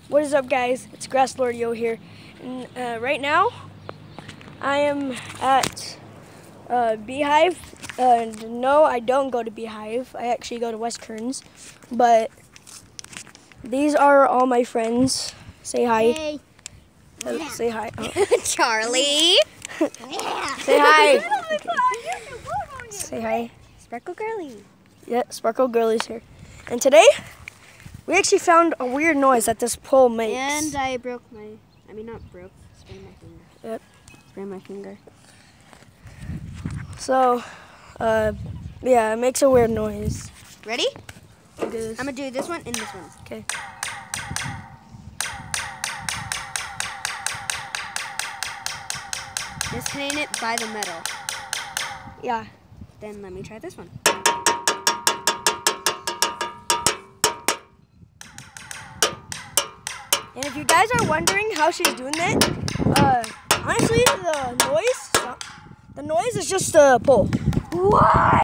What is up, guys? It's Grass Lord Yo here, and right now I am at Beehive. No, I don't go to Beehive. I actually go to West Kearns. But these are all my friends. Say hi. Hey. Say hi. Oh. Charlie. Say hi. Okay. Say hi. Sparkle Girly. Yeah, Sparkle Girly's here. And today, we actually found a weird noise that this pole makes. And I broke not broke, sprained my finger. Yep. Sprained my finger. So, yeah, it makes a weird noise. Ready? Do this. I'm gonna do this one and this one. Okay. Disconnect it by the metal. Yeah. Then let me try this one. And if you guys are wondering how she's doing that, honestly, the noise is just a pole. What?